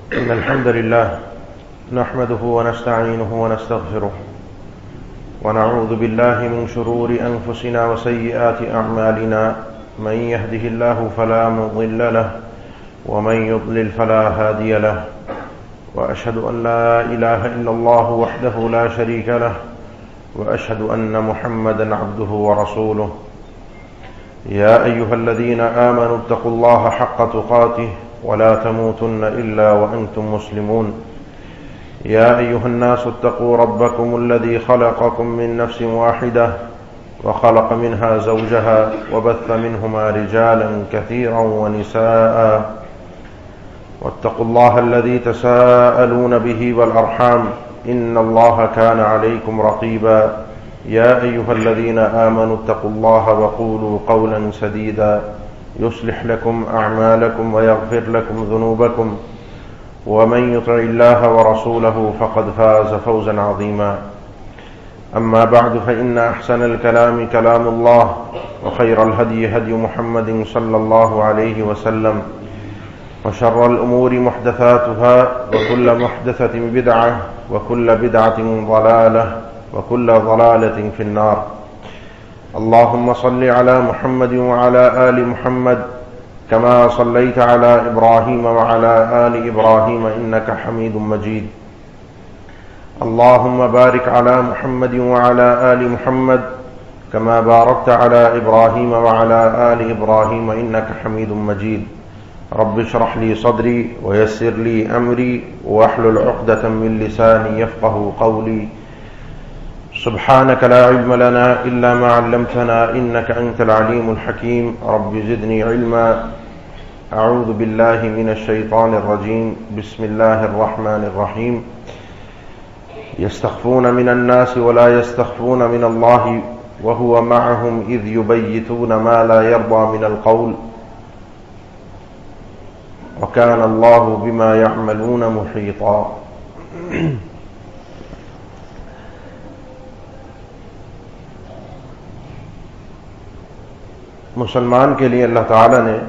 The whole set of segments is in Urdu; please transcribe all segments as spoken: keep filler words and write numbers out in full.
إن الحمد لله نحمده ونستعينه ونستغفره ونعوذ بالله من شرور أنفسنا وسيئات أعمالنا من يهده الله فلا مضل له ومن يضلل فلا هادي له وأشهد أن لا إله إلا الله وحده لا شريك له وأشهد أن محمدا عبده ورسوله يا أيها الذين آمنوا اتقوا الله حق تقاته ولا تموتن إلا وأنتم مسلمون يا أيها الناس اتقوا ربكم الذي خلقكم من نفس واحدة وخلق منها زوجها وبث منهما رجالا كثيرا ونساء واتقوا الله الذي تساءلون به والأرحام إن الله كان عليكم رقيبا يا أيها الذين آمنوا اتقوا الله وقولوا قولا سديدا يصلح لكم أعمالكم ويغفر لكم ذنوبكم ومن يطع الله ورسوله فقد فاز فوزا عظيما أما بعد فإن أحسن الكلام كلام الله وخير الهدي هدي محمد صلى الله عليه وسلم وشر الأمور محدثاتها وكل محدثة بدعة وكل بدعة ضلالة وكل ضلالة في النار اللهم صل على محمد وعلى آل محمد كما صليت على إبراهيم وعلى آل إبراهيم إنك حميد مجيد اللهم بارك على محمد وعلى آل محمد كما باركت على إبراهيم وعلى آل إبراهيم إنك حميد مجيد رب اشرح لي صدري ويسر لي أمري واحلل عقدة من لساني يفقه قولي سبحانك لا علم لنا إلا ما علمتنا إنك أنت العليم الحكيم رب زدني علما أعوذ بالله من الشيطان الرجيم بسم الله الرحمن الرحيم يستخفون من الناس ولا يستخفون من الله وهو معهم إذ يبيتون ما لا يرضى من القول وكان الله بما يعملون محيطا مسلمان کے لیے اللہ تعالی نے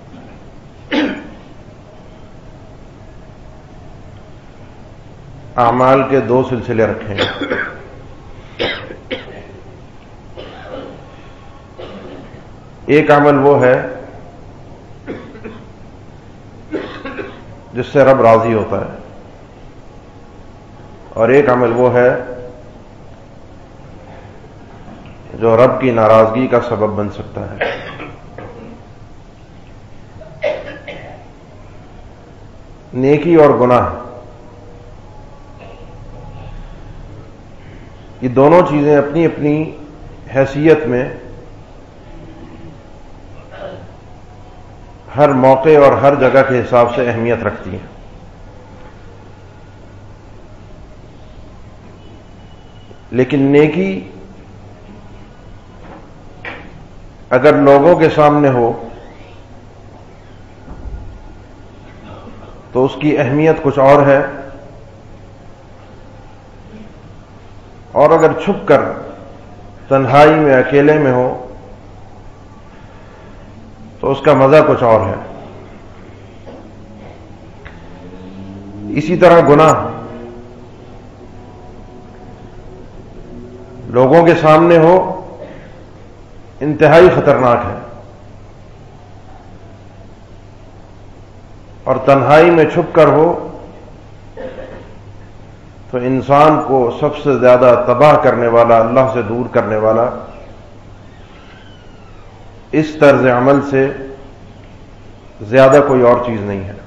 اعمال کے دو سلسلے رکھے ہیں. ایک عمل وہ ہے جس سے رب راضی ہوتا ہے اور ایک عمل وہ ہے جو رب کی ناراضگی کا سبب بن سکتا ہے. نیکی اور گناہ یہ دونوں چیزیں اپنی اپنی حیثیت میں ہر موقع اور ہر جگہ کے حساب سے اہمیت رکھتی ہیں. لیکن نیکی اگر لوگوں کے سامنے ہو تو اس کی اہمیت کچھ اور ہے اور اگر چھپ کر تنہائی میں اکیلے میں ہو تو اس کا مزہ کچھ اور ہے. اسی طرح گناہ لوگوں کے سامنے ہو انتہائی خطرناک ہے اور تنہائی میں چھپ کر ہو تو انسان کو سب سے زیادہ تباہ کرنے والا اللہ سے دور کرنے والا اس طرز عمل سے زیادہ کوئی اور چیز نہیں ہے.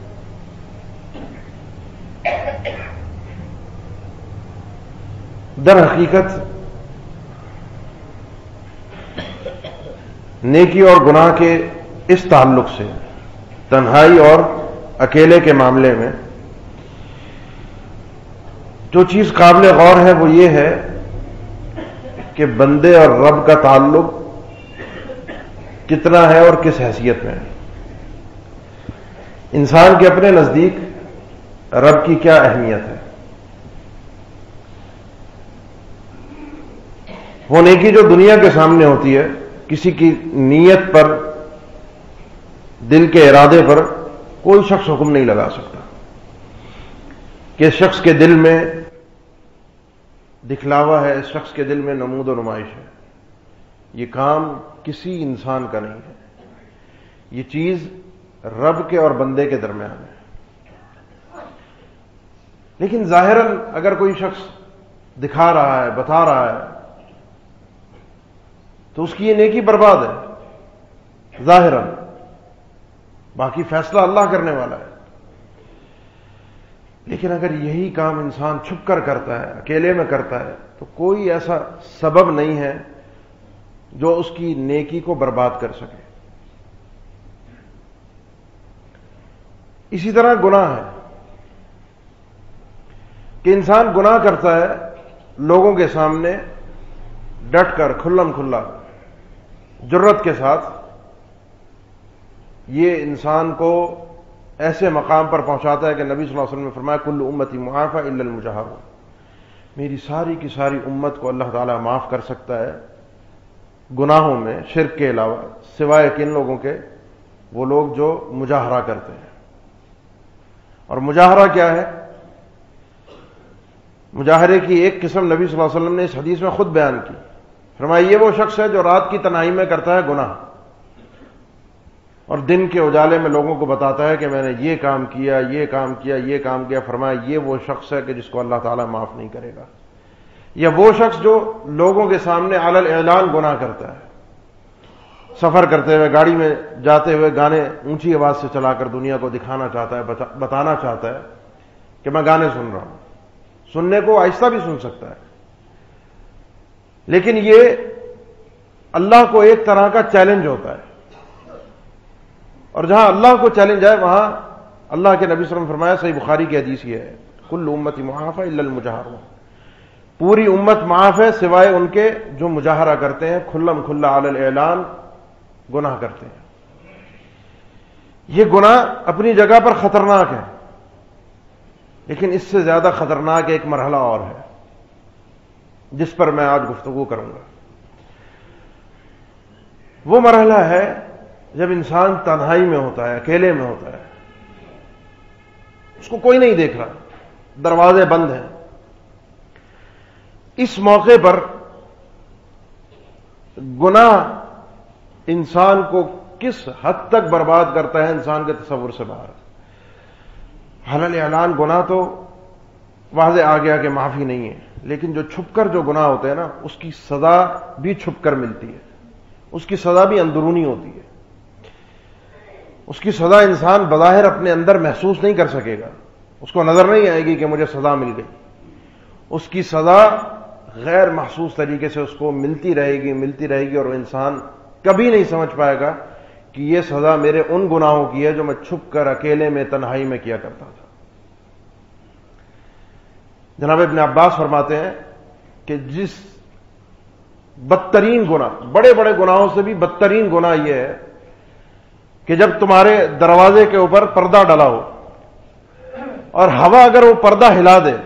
در حقیقت نیکی اور گناہ کے اس تعلق سے تنہائی اور اکیلے کے معاملے میں جو چیز قابل غور ہے وہ یہ ہے کہ بندے اور رب کا تعلق کتنا ہے اور کس حیثیت میں ہے. انسان کے اپنے نزدیک رب کی کیا اہمیت ہے. وہ نیکی جو دنیا کے سامنے ہوتی ہے کسی کی نیت پر دل کے ارادے پر کوئی شخص حکم نہیں لگا سکتا. کہ اس شخص کے دل میں دکھلاوا ہے، اس شخص کے دل میں نمود و نمائش ہے. یہ کام کسی انسان کا نہیں ہے، یہ چیز رب کے اور بندے کے درمیان ہے. لیکن ظاہراً اگر کوئی شخص دکھا رہا ہے، بتا رہا ہے، تو اس کی یہ نیکی برباد ہے ظاہراً. باقی فیصلہ اللہ کرنے والا ہے. لیکن اگر یہی کام انسان چھپ کر کرتا ہے، اکیلے میں کرتا ہے، تو کوئی ایسا سبب نہیں ہے جو اس کی نیکی کو برباد کر سکے. اسی طرح گناہ ہے کہ انسان گناہ کرتا ہے لوگوں کے سامنے ڈٹ کر، کھلم کھلا، جرت کے ساتھ. یہ انسان کو ایسے مقام پر پہنچاتا ہے کہ نبی صلی اللہ علیہ وسلم نے فرمایا کل امتی معافی الا المجاہرون، میری ساری کی ساری امت کو اللہ تعالیٰ معاف کر سکتا ہے گناہوں میں، شرک کے علاوہ، سوائے کن لوگوں کے؟ وہ لوگ جو مجاہرہ کرتے ہیں. اور مجاہرہ کیا ہے؟ مجاہرے کی ایک قسم نبی صلی اللہ علیہ وسلم نے اس حدیث میں خود بیان کی. فرمایا یہ وہ شخص ہے جو رات کی تنہائی میں کرتا ہے گناہ، اور دن کے اجالے میں لوگوں کو بتاتا ہے کہ میں نے یہ کام کیا، یہ کام کیا، یہ کام کیا. فرمایا یہ وہ شخص ہے کہ جس کو اللہ تعالیٰ معاف نہیں کرے گا. یا وہ شخص جو لوگوں کے سامنے علی الاعلان گناہ کرتا ہے، سفر کرتے ہوئے، گاڑی میں جاتے ہوئے گانے اونچی آواز سے چلا کر دنیا کو دکھانا چاہتا ہے، بتانا چاہتا ہے کہ میں گانے سن رہا ہوں. سننے کو آہستہ بھی سن سکتا ہے، لیکن یہ اللہ کو ایک طرح کا چیلنج ہوتا ہے. اور جہاں اللہ کو چیلنج ہے وہاں اللہ کے نبی صلی اللہ علیہ وسلم نے فرمایا، صحیح بخاری کی حدیث یہ ہے، کل امتی معافی الا المجاہرون، پوری امت معاف ہے سوائے ان کے جو مجاہرہ کرتے ہیں، کھلم کھلا علی الاعلان گناہ کرتے ہیں. یہ گناہ اپنی جگہ پر خطرناک ہے، لیکن اس سے زیادہ خطرناک ایک مرحلہ اور ہے جس پر میں آج گفتگو کروں گا. وہ مرحلہ ہے جب انسان تنہائی میں ہوتا ہے، اکیلے میں ہوتا ہے، اس کو کوئی نہیں دیکھ رہا، دروازے بند ہیں. اس موقع پر گناہ انسان کو کس حد تک برباد کرتا ہے انسان کے تصور سے باہر. علی اعلان گناہ تو واضح آ گیا کہ معافی نہیں ہے، لیکن جو چھپ کر جو گناہ ہوتے ہیں نا، اس کی سزا بھی چھپ کر ملتی ہے، اس کی سزا بھی اندرونی ہوتی ہے. اس کی سزا انسان بظاہر اپنے اندر محسوس نہیں کر سکے گا، اس کو نظر نہیں آئے گی کہ مجھے سزا مل گئی. اس کی سزا غیر محسوس طریقے سے اس کو ملتی رہے گی، ملتی رہے گی، اور وہ انسان کبھی نہیں سمجھ پائے گا کہ یہ سزا میرے ان گناہوں کی ہے جو میں چھپ کر اکیلے میں تنہائی میں کیا کرتا تھا. جناب ابن عباس فرماتے ہیں کہ جس بدترین گناہ، بڑے بڑے گناہوں سے بھی بدترین گناہ یہ ہے کہ جب تمہارے دروازے کے اوپر پردہ ڈلا ہو اور ہوا اگر وہ پردہ ہلا دے،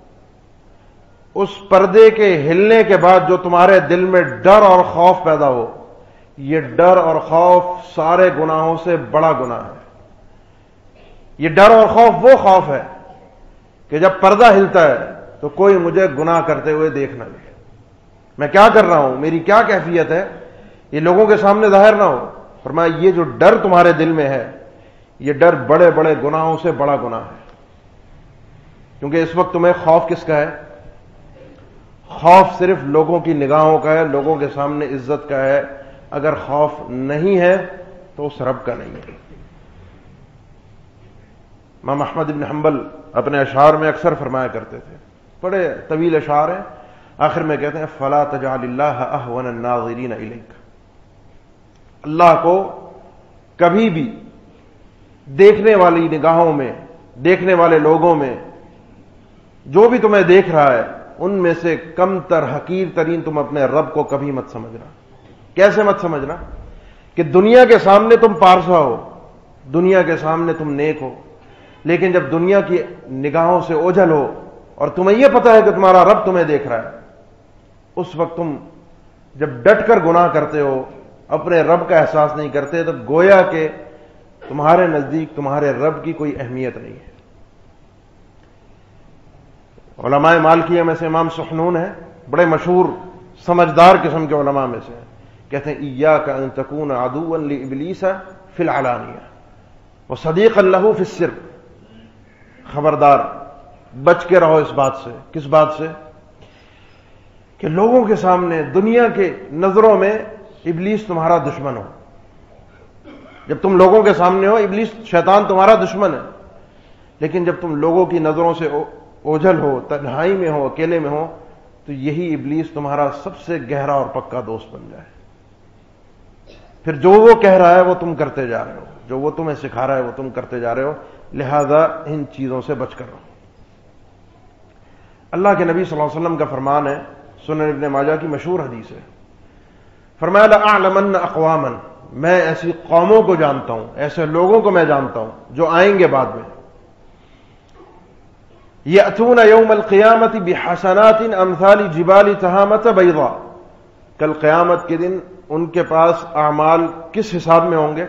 اس پردے کے ہلنے کے بعد جو تمہارے دل میں ڈر اور خوف پیدا ہو، یہ ڈر اور خوف سارے گناہوں سے بڑا گناہ ہے. یہ ڈر اور خوف وہ خوف ہے کہ جب پردہ ہلتا ہے تو کوئی مجھے گناہ کرتے ہوئے دیکھ نہ لے، میں کیا کر رہا ہوں، میری کیا کیفیت ہے، یہ لوگوں کے سامنے ظاہر نہ ہو. فرمایا یہ جو ڈر تمہارے دل میں ہے، یہ ڈر بڑے بڑے گناہوں سے بڑا گناہ ہے. کیونکہ اس وقت تمہیں خوف کس کا ہے؟ خوف صرف لوگوں کی نگاہوں کا ہے، لوگوں کے سامنے عزت کا ہے. اگر خوف نہیں ہے تو اس رب کا نہیں ہے. امام احمد بن حنبل اپنے اشعار میں اکثر فرمایا کرتے تھے، بڑے طویل اشعار ہیں، آخر میں کہتے ہیں فلا تجعل اللہ اہون الناظرین الیک، اللہ کو کبھی بھی دیکھنے والی نگاہوں میں، دیکھنے والے لوگوں میں جو بھی تمہیں دیکھ رہا ہے ان میں سے کم تر، حقیر ترین تم اپنے رب کو کبھی مت سمجھنا. کیسے مت سمجھنا؟ کہ دنیا کے سامنے تم پارسا ہو، دنیا کے سامنے تم نیک ہو، لیکن جب دنیا کی نگاہوں سے اوجھل ہو اور تمہیں یہ پتا ہے کہ تمہارا رب تمہیں دیکھ رہا ہے، اس وقت تم جب ڈٹ کر گناہ کرتے ہو، اپنے رب کا احساس نہیں کرتے، تو گویا کہ تمہارے نزدیک تمہارے رب کی کوئی اہمیت نہیں ہے. علماء مالکیہ میں سے امام سحنون ہے، بڑے مشہور سمجھدار قسم کے علماء میں سے ہیں، کہتے ہیں ایاک ان تکون عدوا لابلیس فی العلانیہ وصدیقا لہ فی السر، خبردار بچ کے رہو اس بات سے۔ کس بات سے؟ کہ لوگوں کے سامنے دنیا کے نظروں میں ابلیس تمہارا دشمن ہو۔ جب تم لوگوں کے سامنے ہو ابلیس شیطان تمہارا دشمن ہے، لیکن جب تم لوگوں کی نظروں سے اوجھل ہو، تنہائی میں ہو، اکیلے میں ہو، تو یہی ابلیس تمہارا سب سے گہرا اور پکا دوست بن جائے۔ پھر جو وہ کہہ رہا ہے وہ تم کرتے جا رہے ہو، جو وہ تمہیں سکھا رہا ہے وہ تم کرتے جا رہے ہو، لہذا ان چیزوں سے بچ کر رہو۔ اللہ کے نبی صلی اللہ علیہ وسلم کا فرمان ہے، سنن ابن ماجہ کی مشہور حدیث ہے، فرمایا لأعلمن اقواما، میں ایسی قوموں کو جانتا ہوں، ایسے لوگوں کو میں جانتا ہوں جو آئیں گے بعد میں، یأتون یوم القیامت بحسنات امثال جبال تہامۃ بیضاء، کل قیامت کے دن ان کے پاس اعمال کس حساب میں ہوں گے؟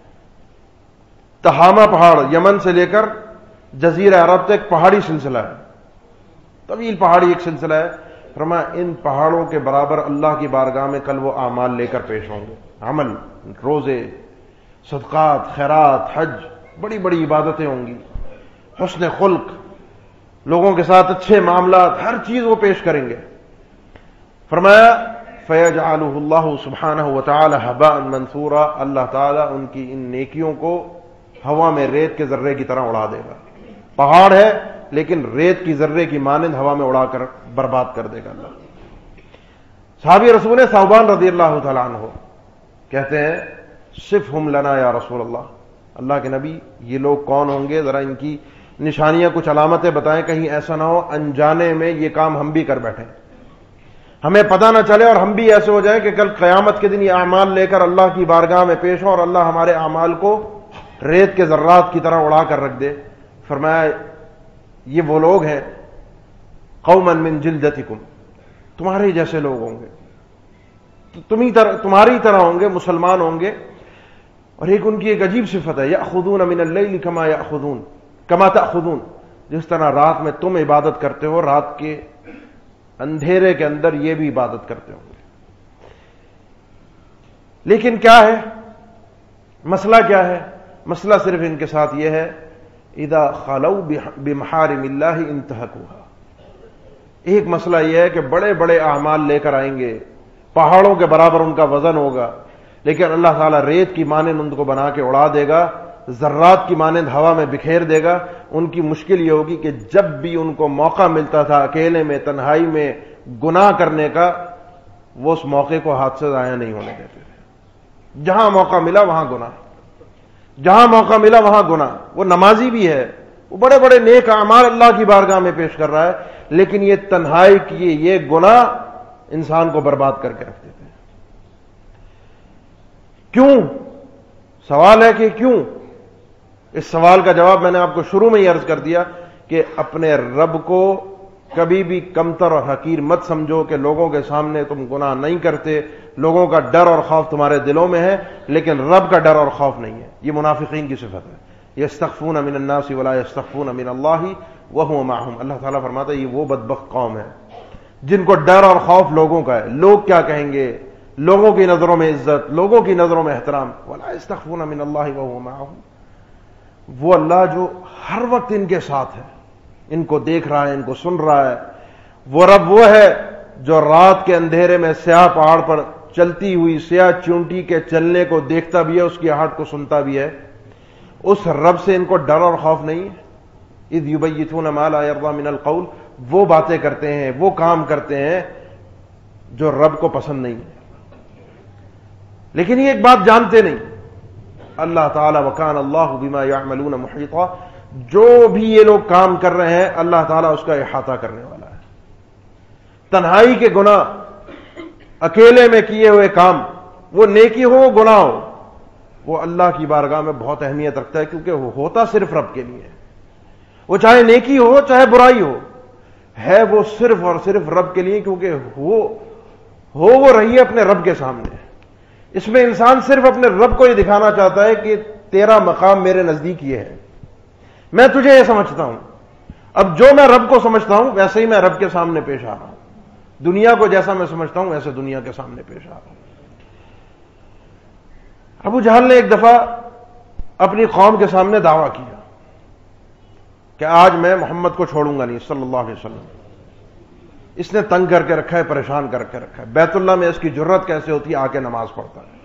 تہامہ پہاڑ یمن سے لے کر جزیرہ عرب تک پہاڑی سلسلہ ہے، طویل پہاڑی ایک سلسلہ ہے، فرمایا ان پہاڑوں کے برابر اللہ کی بارگاہ میں کل وہ اعمال لے کر پیش ہوں گے، عمل، روزے، صدقات، خیرات، حج، بڑی بڑی عبادتیں ہوں گی، حسن خلق، لوگوں کے ساتھ اچھے معاملات، ہر چیز وہ پیش کریں گے۔ فرمایا فَيَجْعَلُهُ اللَّهُ سُبْحَانَهُ وَتَعَالَى هَبَاءً مَنْثُورًا، اللہ تعالیٰ ان کی ان نیکیوں کو ہوا میں ریت کے ذرے کی طرح اڑا دے گا۔ پہاڑ ہے لیکن ریت کی ذرے کی مانند ہوا میں اڑا کر برباد کر دے گا اللہ۔ صحابی رسول ثوبان رضی اللہ تعالیٰ عنہ کہتے ہیں صفہم لنا یا رسول اللہ، اللہ کے نبی یہ لوگ کون ہوں گے، ذرا ان کی نشانیاں کچھ علامتیں بتائیں، کہیں ایسا نہ ہو انجانے میں یہ کام ہم بھی کر بیٹھیں، ہمیں پتہ نہ چلے اور ہم بھی ایسے ہو جائیں کہ کل قیامت کے دن یہ اعمال لے کر اللہ کی بارگاہ میں پیش ہوں اور اللہ ہمارے اعمال کو ریت کے ذرات کی طرح اڑا کر رکھ دے۔ فرمایا یہ وہ لوگ ہیں قوما من جلدتکم، تمہارے جیسے لوگ ہوں گے، تمہیں طرح تمہاری طرح ہوں گے، مسلمان ہوں گے، اور ایک ان کی ایک عجیب صفت ہے یأخذون من اللیل کما یأخذون کما تأخذون، جس طرح رات میں تم عبادت کرتے ہو رات کے اندھیرے کے اندر یہ بھی عبادت کرتے ہوں گے۔ لیکن کیا ہے مسئلہ؟ کیا ہے مسئلہ؟ صرف ان کے ساتھ یہ ہے اذا خلوا بمحارم اللہ انتہکوها، ایک مسئلہ یہ ہے کہ بڑے بڑے اعمال لے کر آئیں گے، پہاڑوں کے برابر ان کا وزن ہوگا، لیکن اللہ تعالیٰ ریت کی مانند ان کو بنا کے اڑا دے گا، ذرات کی مانند ہوا میں بکھیر دے گا۔ ان کی مشکل یہ ہوگی کہ جب بھی ان کو موقع ملتا تھا اکیلے میں، تنہائی میں گناہ کرنے کا، وہ اس موقع کو ہاتھ سے ضائع نہیں ہونے دیتے تھے۔ جہاں موقع ملا وہاں گناہ، جہاں موقع ملا وہاں گناہ۔ وہ نمازی بھی ہے، وہ بڑے بڑے نیک اعمال اللہ کی بارگاہ میں پیش کر رہا ہے، لیکن یہ تنہائی کی یہ گناہ انسان کو برباد کر کے رکھ دیتے ہیں۔ کیوں؟ سوال ہے کہ کیوں؟ اس سوال کا جواب میں نے آپ کو شروع میں ہی عرض کر دیا کہ اپنے رب کو کبھی بھی کمتر اور حقیر مت سمجھو کہ لوگوں کے سامنے تم گناہ نہیں کرتے، لوگوں کا ڈر اور خوف تمہارے دلوں میں ہے لیکن رب کا ڈر اور خوف نہیں ہے۔ یہ منافقین کی صفت ہے، یستخفون من الناس ولا یستخفون من اللہ وہو معہم۔ اللہ تعالیٰ فرماتا ہے یہ وہ بدبخت قوم ہے جن کو ڈر اور خوف لوگوں کا ہے، لوگ کیا کہیں گے، لوگوں کی نظروں میں عزت، لوگوں کی نظروں میں احترام، ولا یستخفون من اللہ وہو معہم۔ وہ اللہ جو ہر وقت ان کے ساتھ ہے، ان کو دیکھ رہا ہے، ان کو سن رہا ہے۔ وہ رب وہ ہے جو رات کے اندھیرے میں سیاہ پہاڑ پر چلتی ہوئی سیاہ چونٹی کے چلنے کو دیکھتا بھی ہے، اس کی آہٹ کو سنتا بھی ہے۔ اس رب سے ان کو ڈر اور خوف نہیں ہے۔ اذ یبیتون ما لا یرضی من القول، وہ باتیں کرتے ہیں، وہ کام کرتے ہیں جو رب کو پسند نہیں ہے، لیکن یہ ایک بات جانتے نہیں، اللہ تعالیٰ وکان اللہ بما یعملون محیطا، جو بھی یہ لوگ کام کر رہے ہیں اللہ تعالیٰ اس کا احاطہ کرنے والا ہے۔ تنہائی کے گناہ، اکیلے میں کیے ہوئے کام، وہ نیکی ہو گناہ ہو، وہ اللہ کی بارگاہ میں بہت اہمیت رکھتا ہے، کیونکہ وہ ہوتا صرف رب کے لیے ہے۔ وہ چاہے نیکی ہو چاہے برائی ہو، ہے وہ صرف اور صرف رب کے لیے، کیونکہ وہ ہو وہ رہی ہے اپنے رب کے سامنے۔ اس میں انسان صرف اپنے رب کو یہ دکھانا چاہتا ہے کہ تیرا مقام میرے نزدیک یہ ہے، میں تجھے یہ سمجھتا ہوں، اب جو میں رب کو سمجھتا ہوں ویسے ہی میں رب کے سامنے پیش آ رہا ہوں، دنیا کو جیسا میں سمجھتا ہوں ویسے دنیا کے سامنے پیش آ رہا ہوں۔ ابو جہل نے ایک دفعہ اپنی قوم کے سامنے دعویٰ کیا کہ آج میں محمد کو چھوڑوں گا نہیں صلی اللہ علیہ وسلم، اس نے تنگ کر کے رکھا ہے، پریشان کر کے رکھا ہے، بیت اللہ میں اس کی جرت کیسے ہوتی ہے آ کے نماز پڑھتا ہے۔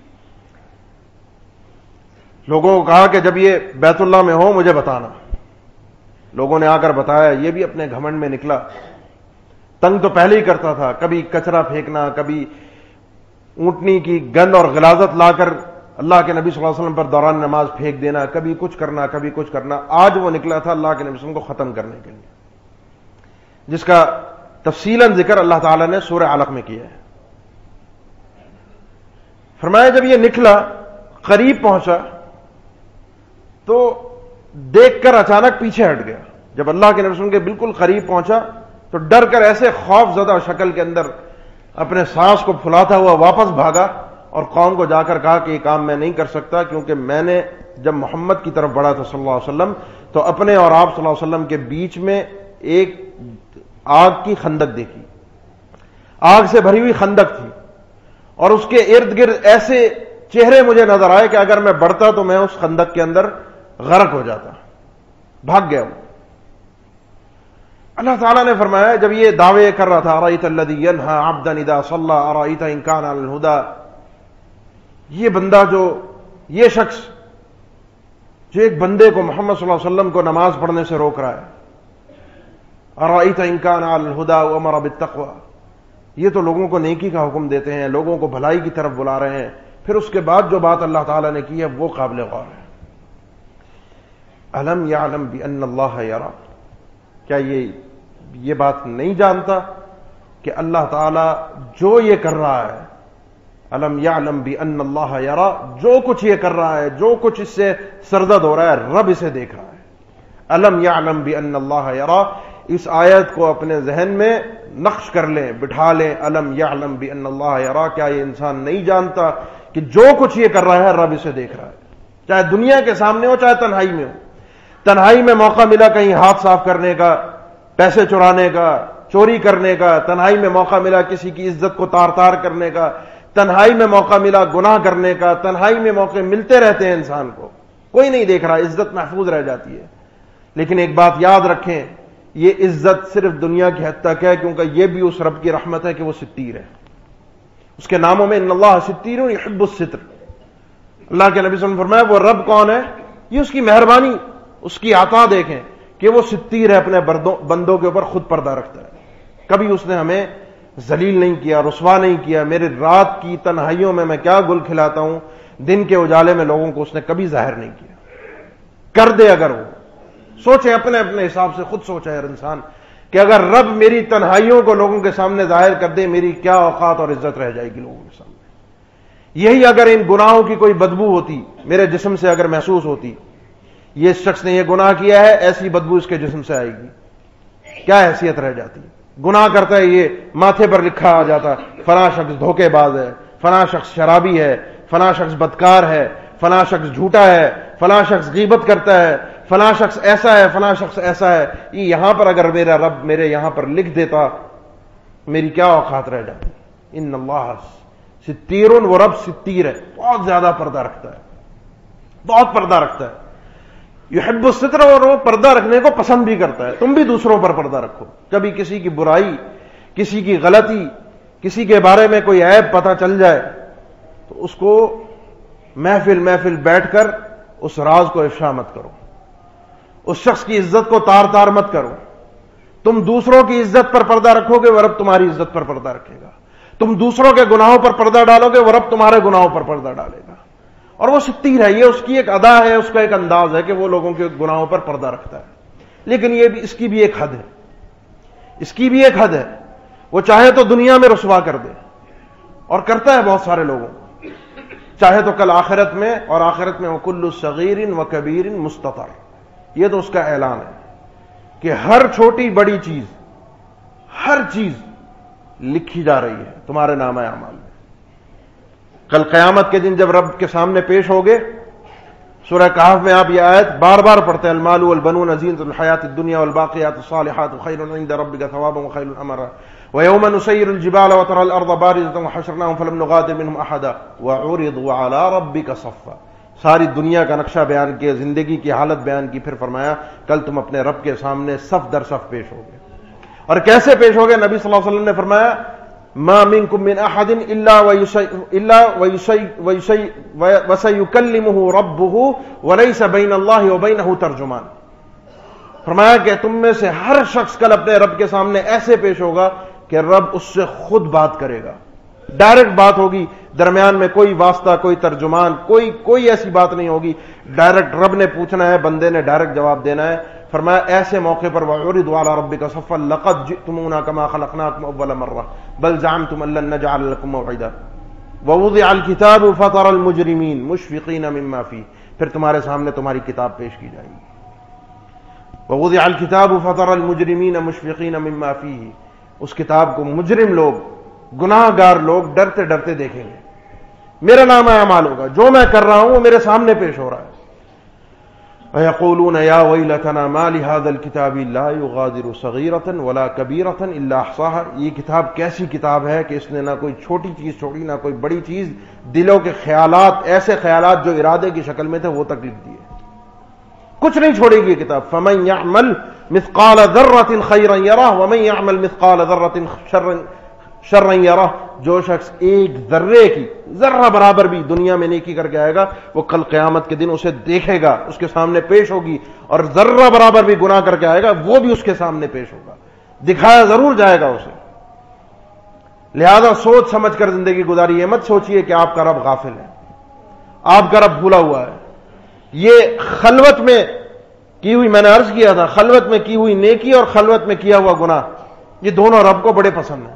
لوگوں کو کہا کہ جب یہ بیت اللہ میں ہو مجھے بتانا، لوگوں نے آ کر بتایا، یہ بھی اپنے گھمنڈ میں نکلا، تنگ تو پہلے ہی کرتا تھا، کبھی کچرا پھینکنا، کبھی اونٹنی کی گند اور غلاظت لا کر اللہ کے نبی صلی اللہ علیہ وسلم پر دوران نماز پھینک دینا، کبھی کچھ کرنا کبھی کچھ کرنا۔ آج وہ نکلا تھا اللہ کے نبی صلی اللہ علیہ وسلم کو ختم کرنے کے لیے، جس کا تفصیلاً ذکر اللہ تعالیٰ نے سورہ علق میں کیا ہے۔ فرمایا جب یہ نکلا قریب پہنچا تو دیکھ کر اچانک پیچھے ہٹ گیا۔ جب اللہ کے نبی صلی اللہ علیہ وسلم کے بالکل قریب پہنچا تو ڈر کر ایسے خوف زدہ شکل کے اندر اپنے سانس کو پھلاتا ہوا واپس بھاگا اور قوم کو جا کر کہا کہ یہ کام میں نہیں کر سکتا، کیونکہ میں نے جب محمد کی طرف بڑھا تھا صلی اللہ علیہ وسلم تو اپنے اور آپ صلی اللہ علیہ وسلم کے بیچ میں ایک آگ کی خندق دیکھی، آگ سے بھری ہوئی خندق تھی، اور اس کے ارد گرد ایسے چہرے مجھے نظر آئے کہ اگر میں بڑھتا تو میں اس خندق کے اندر غرق ہو جاتا، بھاگ گیا وہ۔ اللہ تعالیٰ نے فرمایا جب یہ دعوے کر رہا تھا ارأیت الذی ینہی عبدا اذا صلی ارأیت ان کان علی الہدی، یہ بندہ جو یہ شخص جو ایک بندے کو محمد صلی اللہ علیہ وسلم کو نماز پڑھنے سے روک رہا ہے، ارأیت ان کان علی الہدی وامر بالتقوی، یہ تو لوگوں کو نیکی کا حکم دیتے ہیں، لوگوں کو بھلائی کی طرف بلا رہے ہیں، پھر اس کے بعد جو بات اللہ تعالیٰ نے کی ہے وہ قابل غور ہے۔ الم یعلم بان اللہ یری، کیا یہ یہ بات نہیں جانتا کہ اللہ تعالیٰ جو یہ کر رہا ہے، الم یعلم بان اللہ یری، جو کچھ یہ کر رہا ہے، جو کچھ اس سے سرزد ہو رہا ہے رب اسے دیکھ رہا ہے۔ الم یعلم بان اللہ یری، اس آیت کو اپنے ذہن میں نقش کر لیں، بٹھا لیں، الم یعلم بان اللہ یری، کیا یہ انسان نہیں جانتا کہ جو کچھ یہ کر رہا ہے رب اسے دیکھ رہا ہے، چاہے دنیا کے سامنے ہو چاہے تنہائی میں ہو۔ تنہائی میں موقع ملا کہیں ہاتھ صاف کرنے کا، پیسے چرانے کا، چوری کرنے کا، تنہائی میں موقع ملا کسی کی عزت کو تار تار کرنے کا، تنہائی میں موقع ملا گناہ کرنے کا، تنہائی میں موقع ملتے رہتے ہیں انسان کو، کوئی نہیں دیکھ رہا، عزت محفوظ رہ جاتی ہے۔ لیکن ایک بات یاد رکھیں، یہ عزت صرف دنیا کی حد تک ہے، کیونکہ یہ بھی اس رب کی رحمت ہے کہ وہ ستیر ہے۔ اس کے ناموں میں ان اللہ ستیر یحب الستر، اللہ کے نبی صلی اللہ علیہ وسلم نے فرمایا وہ رب کون ہے، یہ اس کی مہربانی، اس کی عطا دیکھیں کہ وہ ستیر ہے، اپنے بندوں کے اوپر خود پردہ رکھتا ہے، کبھی اس نے ہمیں ذلیل نہیں کیا، رسوا نہیں کیا۔ میرے رات کی تنہائیوں میں میں کیا گل کھلاتا ہوں، دن کے اجالے میں لوگوں کو اس نے کبھی ظاہر نہیں کیا۔ کر دے اگر وہ، سوچیں اپنے اپنے حساب سے، خود سوچے ہر انسان کہ اگر رب میری تنہائیوں کو لوگوں کے سامنے ظاہر کر دے، میری کیا اوقات اور عزت رہ جائے گی لوگوں کے سامنے۔ یہی اگر ان گناہوں کی کوئی بدبو ہوتی، میرے جسم سے اگر محسوس ہوتی، یہ شخص نے یہ گناہ کیا ہے، ایسی بدبو اس کے جسم سے آئے گی، کیا حیثیت رہ جاتی؟ گناہ کرتا ہے یہ ماتھے پر لکھا آ جاتا فلاں شخص دھوکے باز ہے، فلاں شخص شرابی ہے، فلاں شخص بدکار ہے، فلاں شخص جھوٹا ہے، فلاں شخص غیبت کرتا ہے، فلاں شخص ایسا ہے، فلاں شخص ایسا ہے۔ یہ یہاں پر اگر میرا رب میرے یہاں پر لکھ دیتا، میری کیا اوقات رہ جاتی۔ ان اللہ ستیر، وہ رب ستیر ہے، بہت زیادہ پردہ رکھتا ہے، بہت پردہ رکھتا ہے۔ یحب الستر، اور وہ پردہ رکھنے کو پسند بھی کرتا ہے۔ تم بھی دوسروں پر پردہ رکھو، کبھی کسی کی برائی، کسی کی غلطی، کسی کے بارے میں کوئی عیب پتہ چل جائے تو اس کو محفل محفل بیٹھ کر اس راز کو افشا مت کرو، اس شخص کی عزت کو تار تار مت کرو۔ تم دوسروں کی عزت پر پردہ رکھو گے وہ رب تمہاری عزت پر پردہ رکھے گا، تم دوسروں کے گناہوں پر پردہ ڈالو گے وہ رب تمہارے گناہوں پر پردہ ڈالے گا۔ اور وہ ستیر ہے، یہ اس کی ایک ادا ہے، اس کا ایک انداز ہے کہ وہ لوگوں کے گناہوں پر پردہ رکھتا ہے۔ لیکن یہ بھی، اس کی بھی ایک حد ہے، اس کی بھی ایک حد ہے۔ وہ چاہے تو دنیا میں رسوا کر دے، اور کرتا ہے بہت سارے لوگوں کو، چاہے تو کل آخرت میں، اور آخرت میں وَكُلُّ صَغِيرٍ وَكَبِيرٍ مُسْتَطَرٍ، یہ تو اس کا اعلان ہے کہ ہر چھوٹی بڑی چیز، ہر چیز لکھی جا رہی ہے تمہارے نامہ اعمال میں۔ کل قیامت کے دن جب رب کے سامنے پیش ہوگے، سورہ کہف میں آپ یہ آیت بار بار پڑھتے ہیں، المال والبنون زینۃ الحیات الدنیا والباقیات الصالحات خیر عند ربک ثوابا وخیر امرا ویوم نسیر الجبال وترى الارض بارزة وحشرناهم فلم نغادر منهم احدا وعرضوا على ربک صفا. ساری دنیا کا نقشہ بیان کیا، زندگی کی حالت بیان کی، پھر فرمایا کل تم اپنے رب کے سامنے صف در صف پیش ہوگے. اور کیسے پیش ہوگے؟ نبی صلی اللہ علیہ وسلم نے فرمایا ما منکم من احد الا الا وسيكلمه ربه وليس بين الله وبينه ترجمان. فرمایا کہ تم میں سے ہر شخص کل اپنے رب کے سامنے ایسے پیش ہوگا کہ رب اس سے خود بات کرے گا، ڈائریکٹ بات ہوگی، درمیان میں کوئی واسطہ، کوئی ترجمان، کوئی کوئی ایسی بات نہیں ہوگی، ڈائریکٹ رب نے پوچھنا ہے، بندے نے ڈائریکٹ جواب دینا ہے. فرمایا ایسے موقع پر وَعُرِضُوا عَلَىٰ رَبِّكَ صَفًّا لَقَدْ جِئْتُمُونَا كَمَا خَلَقْنَاكُمْ أَوَّلَ مَرَّةٍ بَلْ زَعَمْتُمْ أَن لَّن نَّجْعَلَ لَكُم مَّوْعِدًا وَوُضِعَ الْكِتَابُ فَتَرَى الْمُجْرِمِينَ مُشْفِقِينَ مِمَّا فِيهِ. پھر تمہارے سامنے تمہاری کتاب پیش کی جائے گی. وَوُضِعَ الْكِتَابُ فَتَرَى الْمُجْرِمِينَ مُشْفِقِينَ مِمَّا فِيهِ. اس کتاب کو مجرم لوگ، گناہ گار لوگ ڈرتے ڈرتے دیکھیں گے. میرا نام اعمال ہوگا، جو میں کر رہا ہوں وہ میرے سامنے پیش ہو رہا ہے. وَيَقُولُونَ يَا وَيْلَتَنَا مَا لِهَذَا الْكِتَابِ لَا يُغَادِرُ صَغِيرَةً وَلَا كَبِيرَةً إِلَّا أَحْصَاهَا. یہ کتاب کیسی کتاب ہے کہ اس نے نہ کوئی چھوٹی چیز چھوڑی نہ کوئی بڑی چیز، دلوں کے خیالات، ایسے خیالات جو ارادے کی شکل میں تھے وہ تک لکھ دیے، کچھ نہیں چھوڑے گی یہ کتاب. فَمَن يَعْمَلْ مِثْقَالَ ذَرَّةٍ خَيْرًا يَرَهُ وَمَن يَعْمَلْ مِثْقَالَ ذَرَّةٍ شَرًّا شرًا یرہ. جو شخص ایک ذرے کی، ذرہ برابر بھی دنیا میں نیکی کر کے آئے گا، وہ کل قیامت کے دن اسے دیکھے گا، اس کے سامنے پیش ہوگی. اور ذرہ برابر بھی گناہ کر کے آئے گا، وہ بھی اس کے سامنے پیش ہوگا، دکھایا ضرور جائے گا اسے. لہذا سوچ سمجھ کر زندگی گزاری. یہ مت سوچئے کہ آپ کا رب غافل ہے، آپ کا رب بھولا ہوا ہے. یہ خلوت میں کی ہوئی، میں نے عرض کیا تھا، خلوت میں کی ہوئی نیکی اور خلوت میں کیا ہوا گناہ، یہ دونوں رب کو بڑے پسند ہیں.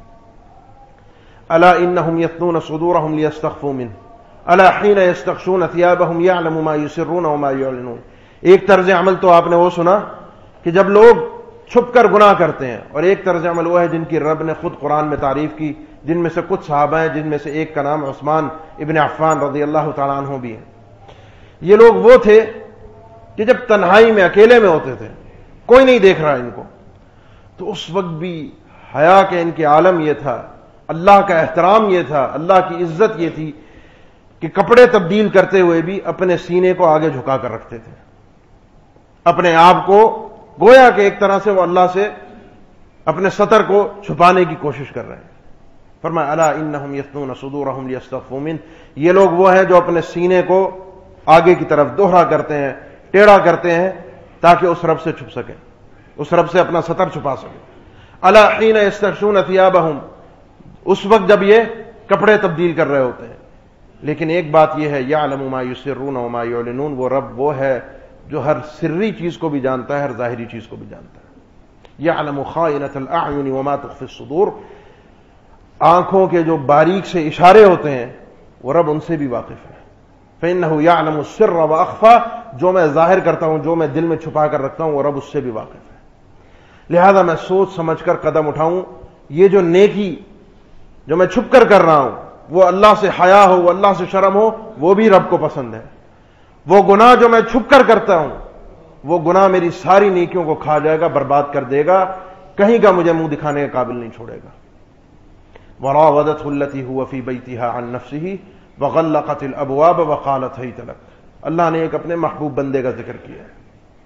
الا انهم يثنون صدورهم ليستخفوا منه الا حين يستغشون ثيابهم يعلم ما يسرون وما يعلنون. ایک طرز عمل تو آپ نے وہ سنا کہ جب لوگ چھپ کر گناہ کرتے ہیں، اور ایک طرز عمل وہ ہے جن کی رب نے خود قرآن میں تعریف کی، جن میں سے کچھ صحابہ ہیں، جن میں سے ایک کا نام عثمان ابن عفان رضی اللہ تعالیٰ عنہ بھی ہے. یہ لوگ وہ تھے کہ جب تنہائی میں اکیلے میں ہوتے تھے، کوئی نہیں دیکھ رہا ان کو، تو اس وقت بھی حیا کے ان کے عالم یہ تھا، اللہ کا احترام یہ تھا، اللہ کی عزت یہ تھی کہ کپڑے تبدیل کرتے ہوئے بھی اپنے سینے کو آگے جھکا کر رکھتے تھے، اپنے آپ کو گویا کہ ایک طرح سے وہ اللہ سے اپنے ستر کو چھپانے کی کوشش کر رہے ہیں. فرمایا الا انہم یثنون صدورہم لیستخفوا منہ. یہ لوگ وہ ہیں جو اپنے سینے کو آگے کی طرف دوہرا کرتے ہیں، ٹیڑھا کرتے ہیں تاکہ اس رب سے چھپ سکیں، اس رب سے اپنا ستر چھپا سکیں. الا حین یستغشون ثیابہم، اس وقت جب یہ کپڑے تبدیل کر رہے ہوتے ہیں. لیکن ایک بات یہ ہے، یعلم ما یسرون وما یعلنون، وہ رب وہ ہے جو ہر سری چیز کو بھی جانتا ہے، ہر ظاہری چیز کو بھی جانتا ہے. یعلم خائنۃ الاعین وما تخفی الصدور، آنکھوں کے جو باریک سے اشارے ہوتے ہیں وہ رب ان سے بھی واقف ہے. فإنہ یعلم السر واخفی، جو میں ظاہر کرتا ہوں، جو میں دل میں چھپا کر رکھتا ہوں، وہ رب اس سے بھی واقف ہے. لہذا میں سوچ سمجھ کر قدم اٹھاؤں. یہ جو نیکی جو میں چھپ کر کر رہا ہوں، وہ اللہ سے حیا ہو، وہ اللہ سے شرم ہو، وہ بھی رب کو پسند ہے. وہ گناہ جو میں چھپ کر کرتا ہوں، وہ گناہ میری ساری نیکیوں کو کھا جائے گا، برباد کر دے گا، کہیں کا مجھے منہ دکھانے کے قابل نہیں چھوڑے گا. وراودته التي هو في بيتها عن نفسه وغلقت الابواب وقالت هيت لك. اللہ نے ایک اپنے محبوب بندے کا ذکر کیا ہے،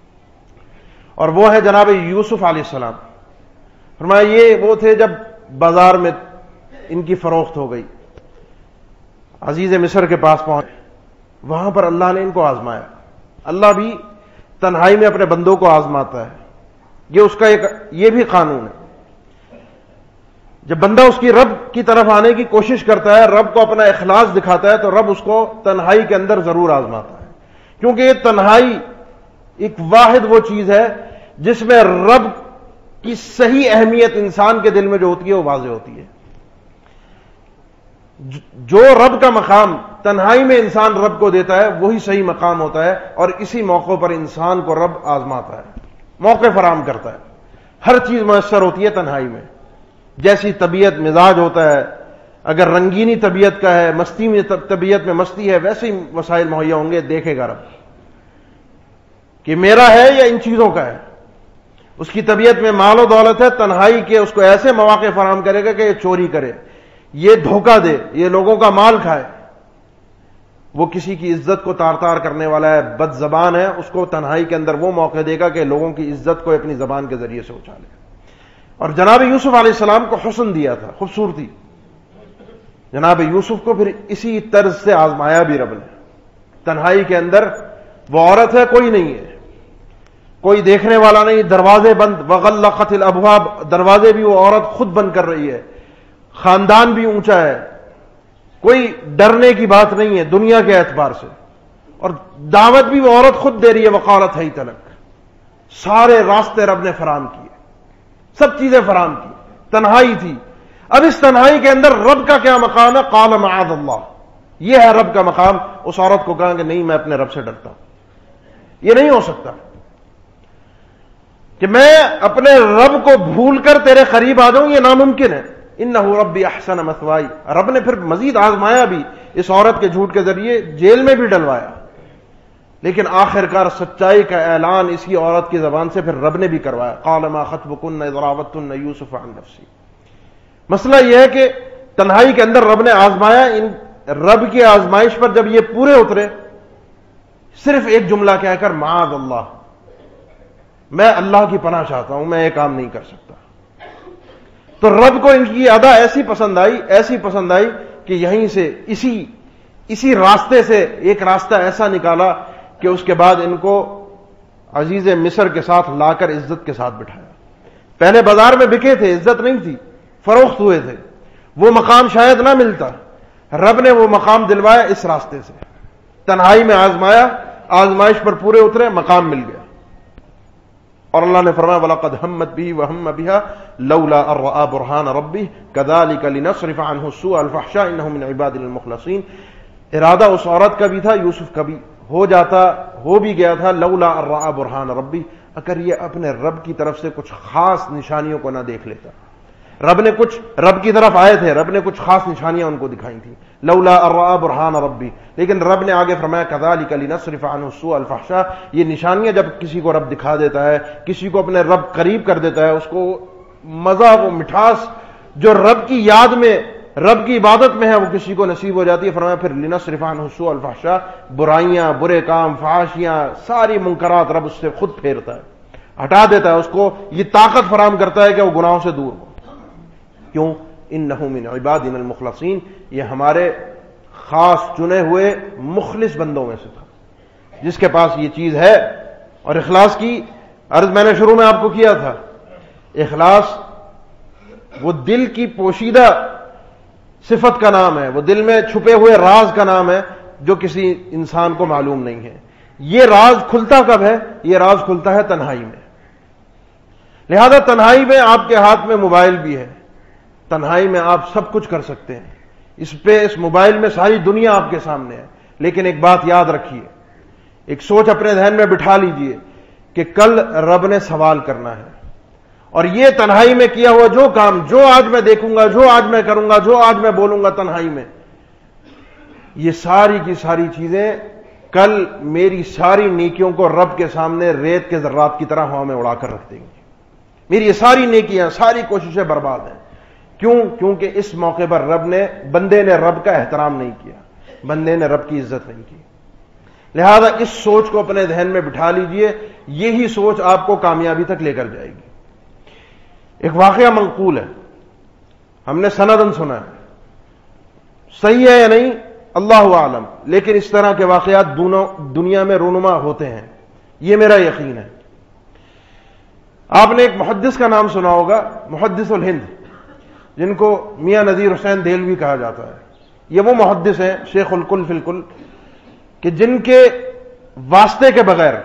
اور وہ ہے جناب یوسف علیہ السلام. فرمایا یہ وہ تھے جب بازار میں ان کی فروخت ہو گئی، عزیز مصر کے پاس پہنچ، وہاں پر اللہ نے ان کو آزمایا. اللہ بھی تنہائی میں اپنے بندوں کو آزماتا ہے، یہ اس کا ایک یہ بھی قانون ہے. جب بندہ اس کی رب کی طرف آنے کی کوشش کرتا ہے، رب کو اپنا اخلاص دکھاتا ہے، تو رب اس کو تنہائی کے اندر ضرور آزماتا ہے. کیونکہ یہ تنہائی ایک واحد وہ چیز ہے جس میں رب کی صحیح اہمیت انسان کے دل میں جو ہوتی ہے وہ واضح ہوتی ہے. جو رب کا مقام تنہائی میں انسان رب کو دیتا ہے وہی صحیح مقام ہوتا ہے، اور اسی موقع پر انسان کو رب آزماتا ہے، موقع فراہم کرتا ہے. ہر چیز میسر ہوتی ہے تنہائی میں، جیسی طبیعت مزاج ہوتا ہے، اگر رنگینی طبیعت کا ہے، مستی میں طبیعت میں مستی ہے، ویسے ہی وسائل مہیا ہوں گے، دیکھے گا رب کہ میرا ہے یا ان چیزوں کا ہے۔ اس کی طبیعت میں مال و دولت ہے، تنہائی کے اس کو ایسے مواقع فراہم کرے گا کہ یہ چوری کرے، یہ دھوکہ دے، یہ لوگوں کا مال کھائے، وہ کسی کی عزت کو تار تار کرنے والا ہے، بد زبان ہے، اس کو تنہائی کے اندر وہ موقع دے گا کہ لوگوں کی عزت کو اپنی زبان کے ذریعے سے اچھالے۔ اور جناب یوسف علیہ السلام کو حسن دیا تھا، خوبصورتی، جناب یوسف کو پھر اسی طرز سے آزمایا بھی رب نے۔ تنہائی کے اندر وہ عورت ہے، کوئی نہیں ہے، کوئی دیکھنے والا نہیں، دروازے بند، وغلقت الابواب، دروازے بھی وہ عورت خود بند کر رہی ہے، خاندان بھی اونچا ہے، کوئی ڈرنے کی بات نہیں ہے دنیا کے اعتبار سے، اور دعوت بھی وہ عورت خود دے رہی ہے، وقالت ہی تلک، سارے راستے رب نے فراہم کیے، سب چیزیں فراہم کی، تنہائی تھی۔ اب اس تنہائی کے اندر رب کا کیا مقام ہے؟ قال معاذ اللہ، یہ ہے رب کا مقام۔ اس عورت کو کہا کہ نہیں، میں اپنے رب سے ڈرتا ہوں، یہ نہیں ہو سکتا کہ میں اپنے رب کو بھول کر تیرے قریب آ جاؤں، یہ ناممکن ہے۔ انہ ربی احسن مثوائی، رب نے پھر مزید آزمایا بھی اس عورت کے جھوٹ کے ذریعے، جیل میں بھی ڈلوایا، لیکن آخر کار سچائی کا اعلان اسی عورت کی زبان سے پھر رب نے بھی کروایا۔ قال ما خطبکن اذ راوتن یوسف عن نفسی۔ مسئلہ یہ ہے کہ تنہائی کے اندر رب نے آزمایا، ان رب کی آزمائش پر جب یہ پورے اترے، صرف ایک جملہ کہہ کر معاذ اللہ، میں اللہ کی پناہ چاہتا ہوں، میں یہ کام نہیں کر سکتا، تو رب کو ان کی ادا ایسی پسند آئی، ایسی پسند آئی کہ یہیں سے اسی اسی راستے سے ایک راستہ ایسا نکالا کہ اس کے بعد ان کو عزیز مصر کے ساتھ لا کر عزت کے ساتھ بٹھایا۔ پہلے بازار میں بکے تھے، عزت نہیں تھی، فروخت ہوئے تھے، وہ مقام شاید نہ ملتا، رب نے وہ مقام دلوایا اس راستے سے۔ تنہائی میں آزمایا، آزمائش پر پورے اترے، مقام مل گیا۔ اور اللہ نے فرمایا وَلَقَدْ هَمَّتْ بِهِ وَهَمَّ بِهَا لَوْلَا أَن رَأَىٰ بُرْهَانَ رَبِّهِ كَذَٰلِكَ لِنَصْرِفَ عَنْهُ السُّوءَ الْفَحْشَاءَ إِنَّهُ مِنْ عِبَادِنَا الْمُخْلَصِينَ۔ ارادہ اس عورت کا بھی تھا، یوسف کا بھی ہو جاتا، ہو بھی گیا تھا، لولا أن رأى برهان ربی، اگر یہ اپنے رب کی طرف سے کچھ خاص نشانیوں کو نہ دیکھ لیتا۔ رب نے کچھ، رب کی طرف آئے تھے، رب نے کچھ خاص نشانیاں ان کو دکھائی تھیں، لولا أن رأى برهان ربی، لیکن رب نے آگے فرمایا كذلك لنصرف عنه السوء الفحشاء۔ یہ نشانیاں جب کسی کو رب دکھا دیتا ہے، کسی کو اپنے رب قریب کر دیتا ہے، اس کو مزہ و مٹھاس جو رب کی یاد میں، رب کی عبادت میں ہے، وہ کسی کو نصیب ہو جاتی ہے۔ فرمایا پھر لنصرف عنه السوء الفحشاء، برائیاں، برے کام، فحاشیاں، ساری منکرات رب اس سے خود پھیرتا ہے، ہٹا دیتا ہے، اس کو یہ طاقت فراہم کرتا ہے کہ وہ گناہوں سے دور ہو۔ کیوں؟ انہ من عبادنا المخلصین، یہ ہمارے خاص چنے ہوئے مخلص بندوں میں سے تھا، جس کے پاس یہ چیز ہے۔ اور اخلاص کی عرض میں نے شروع میں آپ کو کیا تھا، اخلاص وہ دل کی پوشیدہ صفت کا نام ہے، وہ دل میں چھپے ہوئے راز کا نام ہے جو کسی انسان کو معلوم نہیں ہے۔ یہ راز کھلتا کب ہے؟ یہ راز کھلتا ہے تنہائی میں۔ لہذا تنہائی میں آپ کے ہاتھ میں موبائل بھی ہے، تنہائی میں آپ سب کچھ کر سکتے ہیں، اس پہ، اس موبائل میں ساری دنیا آپ کے سامنے ہے، لیکن ایک بات یاد رکھیے، ایک سوچ اپنے ذہن میں بٹھا لیجئے کہ کل رب نے سوال کرنا ہے، اور یہ تنہائی میں کیا ہوا جو کام، جو آج میں دیکھوں گا، جو آج میں کروں گا، جو آج میں بولوں گا تنہائی میں، یہ ساری کی ساری چیزیں کل میری ساری نیکیوں کو رب کے سامنے ریت کے ذرات کی طرح ہوا میں اڑا کر رکھ دیں گی۔ میری یہ ساری نیکیاں، ساری کوششیں برباد ہیں۔ کیوں؟ کیونکہ اس موقع پر رب نے، بندے نے رب کا احترام نہیں کیا، بندے نے رب کی عزت نہیں کی۔ لہذا اس سوچ کو اپنے ذہن میں بٹھا لیجئے، یہی سوچ آپ کو کامیابی تک لے کر جائے گی۔ ایک واقعہ منقول ہے، ہم نے سندن سنا ہے، صحیح ہے یا نہیں اللہ عالم، لیکن اس طرح کے واقعات دونوں دنیا میں رونما ہوتے ہیں، یہ میرا یقین ہے۔ آپ نے ایک محدث کا نام سنا ہوگا، محدث الہند، جن کو میاں نذیر حسین دہلوی کہا جاتا ہے۔ یہ وہ محدث ہیں، شیخ الکل فی الکل، کہ جن کے واسطے کے بغیر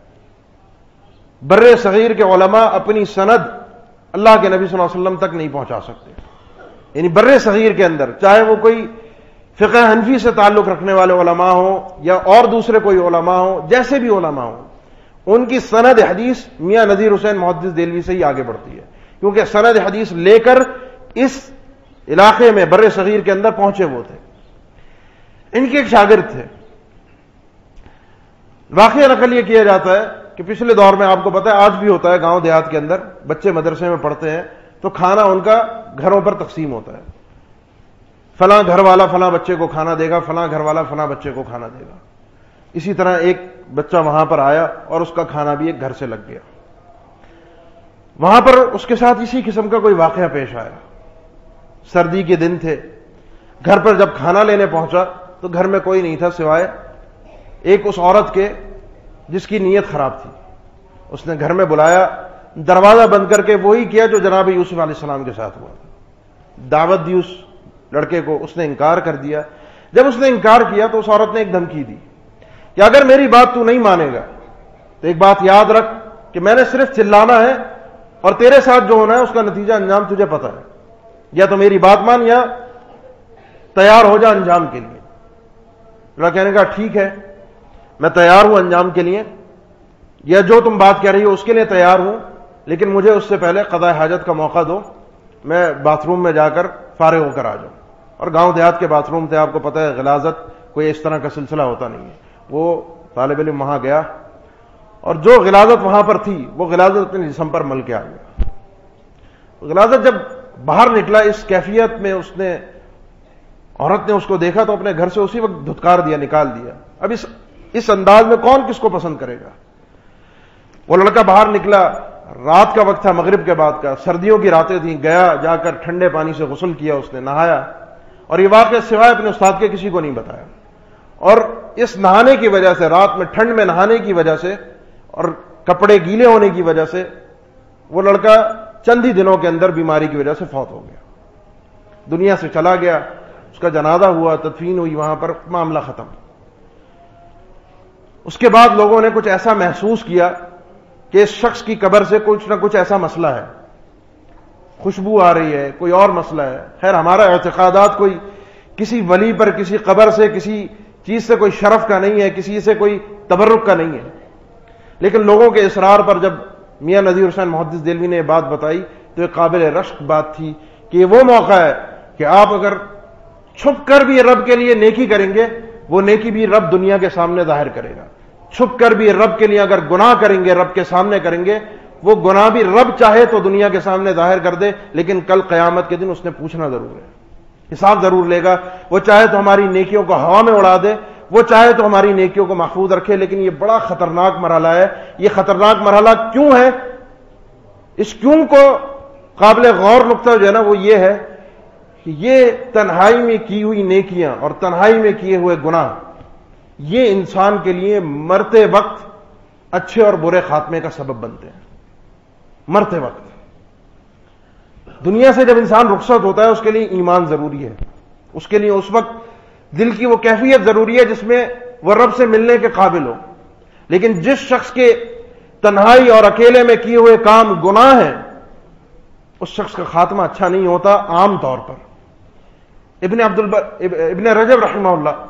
بر صغیر کے علماء اپنی سند اللہ کے نبی صلی اللہ علیہ وسلم تک نہیں پہنچا سکتے۔ یعنی بر صغیر کے اندر چاہے وہ کوئی فقہ حنفی سے تعلق رکھنے والے علماء ہوں یا اور دوسرے کوئی علماء ہوں، جیسے بھی علماء ہوں، ان کی سند حدیث میاں نذیر حسین محدث دہلوی سے ہی آگے بڑھتی ہے، کیونکہ سند حدیث لے کر اس علاقے میں بر صغیر کے اندر پہنچے وہ تھے. ان کے ایک شاگرد تھے. واقعہ نقل یہ کیا جاتا ہے کہ پچھلے دور میں آپ کو پتا ہے آج بھی ہوتا ہے گاؤں دیہات کے اندر بچے مدرسے میں پڑھتے ہیں تو کھانا ان کا گھروں پر تقسیم ہوتا ہے. فلاں گھر والا فلاں بچے کو کھانا دے گا, فلاں گھر والا فلاں بچے کو کھانا دے گا. اسی طرح ایک بچہ وہاں پر آیا اور اس کا کھانا بھی ایک گھر سے لگ گیا. وہاں پر اس کے ساتھ اسی قسم کا کوئی واقعہ پیش آیا. سردی کے دن تھے, گھر پر جب کھانا لینے پہنچا تو گھر میں کوئی نہیں تھا سوائے ایک اس عورت کے جس کی نیت خراب تھی. اس نے گھر میں بلایا, دروازہ بند کر کے وہی کیا جو جناب یوسف علیہ السلام کے ساتھ ہوا. دعوت دی اس لڑکے کو, اس نے انکار کر دیا. جب اس نے انکار کیا تو اس عورت نے ایک دھمکی دی کہ اگر میری بات تو نہیں مانے گا تو ایک بات یاد رکھ کہ میں نے صرف چلانا ہے اور تیرے ساتھ جو ہونا ہے اس کا نتیجہ انجام تجھے پتا ہے, یا تو میری بات مان یا تیار ہو جا انجام کے لیے. لڑکا کہنے کا ٹھیک ہے میں تیار ہوں انجام کے لیے, یا جو تم بات کہہ رہی ہو اس کے لیے تیار ہوں, لیکن مجھے اس سے پہلے قضاء حاجت کا موقع دو, میں باتھ روم میں جا کر فارغ ہو کر آ جاؤں. اور گاؤں دیہات کے باتھ روم تھے, آپ کو پتہ ہے غلاظت کوئی اس طرح کا سلسلہ ہوتا نہیں ہے. وہ طالب علم وہاں گیا اور جو غلاظت وہاں پر تھی وہ غلاظت اپنے جسم پر مل کے آ گیا. غلاظت جب باہر نکلا اس کیفیت میں, اس نے عورت نے اس کو دیکھا تو اپنے گھر سے اسی وقت دھتکار دیا, نکال دیا. اب اس اس انداز میں کون کس کو پسند کرے گا. وہ لڑکا باہر نکلا, رات کا وقت تھا, مغرب کے بعد کا, سردیوں کی راتیں تھیں. گیا جا کر ٹھنڈے پانی سے غسل کیا, اس نے نہایا, اور یہ واقعہ سوائے اپنے استاد کے کسی کو نہیں بتایا. اور اس نہانے کی وجہ سے, رات میں ٹھنڈ میں نہانے کی وجہ سے اور کپڑے گیلے ہونے کی وجہ سے وہ لڑکا چند ہی دنوں کے اندر بیماری کی وجہ سے فوت ہو گیا, دنیا سے چلا گیا. اس کا جنازہ ہوا, تدفین ہوئی, وہاں پر معاملہ ختم. اس کے بعد لوگوں نے کچھ ایسا محسوس کیا کہ اس شخص کی قبر سے کچھ نہ کچھ ایسا مسئلہ ہے, خوشبو آ رہی ہے, کوئی اور مسئلہ ہے. خیر ہمارا اعتقادات کوئی کسی ولی پر, کسی قبر سے, کسی چیز سے کوئی شرف کا نہیں ہے, کسی سے کوئی تبرک کا نہیں ہے. لیکن لوگوں کے اصرار پر جب میاں نذیر حسین محدث دہلوی نے یہ بات بتائی تو ایک قابل رشک بات تھی کہ یہ وہ موقع ہے کہ آپ اگر چھپ کر بھی رب کے لیے نیکی کریں گے, وہ نیکی بھی رب دنیا کے سامنے ظاہر کرے گا. چھپ کر بھی رب کے لیے اگر گناہ کریں گے, رب کے سامنے کریں گے, وہ گناہ بھی رب چاہے تو دنیا کے سامنے ظاہر کر دے, لیکن کل قیامت کے دن اس نے پوچھنا ضرور ہے, حساب ضرور لے گا. وہ چاہے تو ہماری نیکیوں کو ہوا میں اڑا دے, وہ چاہے تو ہماری نیکیوں کو محفوظ رکھے, لیکن یہ بڑا خطرناک مرحلہ ہے. یہ خطرناک مرحلہ کیوں ہے؟ اس کیوں کو قابل غور نقطہ جو ہے نا وہ یہ ہے کہ یہ تنہائی میں کی ہوئی نیکیاں اور تنہائی میں کیے ہوئے گناہ یہ انسان کے لیے مرتے وقت اچھے اور برے خاتمے کا سبب بنتے ہیں. مرتے وقت دنیا سے جب انسان رخصت ہوتا ہے اس کے لیے ایمان ضروری ہے, اس کے لیے اس وقت دل کی وہ کیفیت ضروری ہے جس میں وہ رب سے ملنے کے قابل ہو. لیکن جس شخص کے تنہائی اور اکیلے میں کیے ہوئے کام گناہ ہیں اس شخص کا خاتمہ اچھا نہیں ہوتا عام طور پر. ابن عبد البر ابن رجب رحمہ اللہ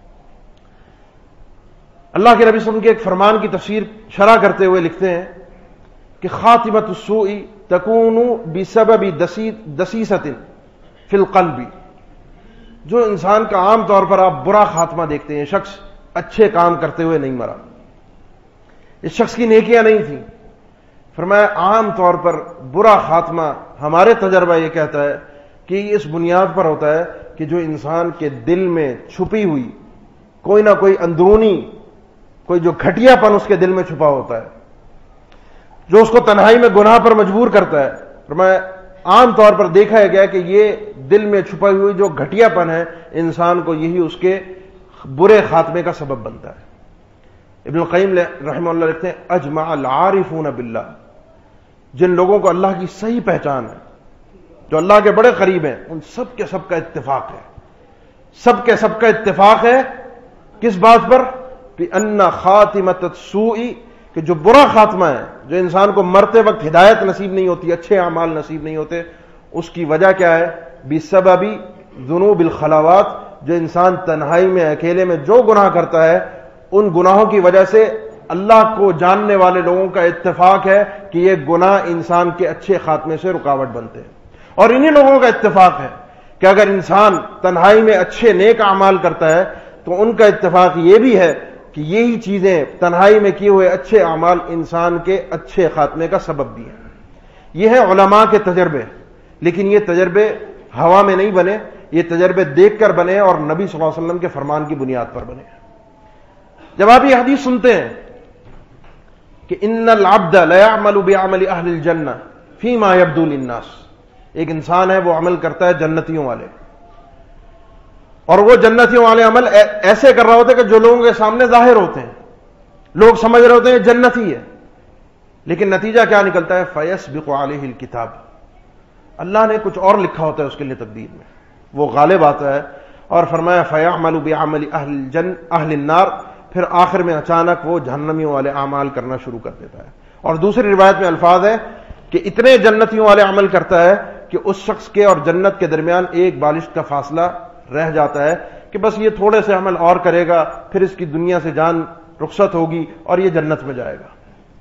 اللہ کے نبی صلی اللہ علیہ وسلم کے ایک فرمان کی تفسیر شرح کرتے ہوئے لکھتے ہیں کہ خاتمۃ السوء تکون بسبب دسیسۃ فی القلب. جو انسان کا عام طور پر آپ برا خاتمہ دیکھتے ہیں, شخص اچھے کام کرتے ہوئے نہیں مرا, اس شخص کی نیکیاں نہیں تھیں. فرمایا عام طور پر برا خاتمہ ہمارے تجربہ یہ کہتا ہے کہ اس بنیاد پر ہوتا ہے کہ جو انسان کے دل میں چھپی ہوئی کوئی نہ کوئی اندرونی کوئی جو گھٹیا پن اس کے دل میں چھپا ہوتا ہے, جو اس کو تنہائی میں گناہ پر مجبور کرتا ہے. فرمایا عام طور پر دیکھا گیا کہ یہ دل میں چھپائی ہوئی جو گھٹیا پن ہے انسان کو یہی اس کے برے خاتمے کا سبب بنتا ہے. ابن القیم رحمہ اللہ لکھتے ہیں اجمع العارفون باللہ, جن لوگوں کو اللہ کی صحیح پہچان ہے, جو اللہ کے بڑے قریب ہیں, ان سب کے سب کا اتفاق ہے, سب کے سب کا اتفاق ہے کس بات پر؟ بِأَنَّ خَاتِمَةَ السُّوءِ, کہ جو برا خاتمہ ہے, جو انسان کو مرتے وقت ہدایت نصیب نہیں ہوتی, اچھے اعمال نصیب نہیں ہوتے, اس کی وجہ کیا ہے؟ بِسَبَبِ ذُنُوبِ الْخَلَوَاتِ, جو انسان تنہائی میں اکیلے میں جو گناہ کرتا ہے ان گناہوں کی وجہ سے اللہ کو جاننے والے لوگوں کا اتفاق ہے کہ یہ گناہ انسان کے اچھے خاتمے سے رکاوٹ بنتے ہیں. اور انہی لوگوں کا اتفاق ہے کہ اگر انسان تنہائی میں اچھے نیک اعمال کرتا ہے تو ان کا اتفاق یہ بھی ہے کہ یہی چیزیں تنہائی میں کیے ہوئے اچھے اعمال انسان کے اچھے خاتمے کا سبب بھی ہیں. یہ ہے علماء کے تجربے، لیکن یہ تجربے ہوا میں نہیں بنے، یہ تجربے دیکھ کر بنے اور نبی صلی اللہ علیہ وسلم کے فرمان کی بنیاد پر بنے. جب آپ یہ حدیث سنتے ہیں کہ ان العبد لیعمل بعمل اہل الجنہ فیما یبدو للناس، ایک انسان ہے وہ عمل کرتا ہے جنتیوں والے، اور وہ جنتیوں والے عمل ایسے کر رہا ہوتا ہے کہ جو لوگوں کے سامنے ظاہر ہوتے ہیں، لوگ سمجھ رہے ہوتے ہیں جنتی ہے، لیکن نتیجہ کیا نکلتا ہے؟ فیسبق علیہ الکتاب، اللہ نے کچھ اور لکھا ہوتا ہے اس کے لیے تقدیر میں، وہ غالب آتا ہے. اور فرمایا فیعمل بعمل اہل الجن اہل النار، پھر آخر میں اچانک وہ جہنمیوں والے اعمال کرنا شروع کر دیتا ہے. اور دوسری روایت میں الفاظ ہے کہ اتنے جنتیوں والے عمل کرتا ہے کہ اس شخص کے اور جنت کے درمیان ایک بالشت کا فاصلہ رہ جاتا ہے کہ بس یہ تھوڑے سے عمل اور کرے گا، پھر اس کی دنیا سے جان رخصت ہوگی اور یہ جنت میں جائے گا.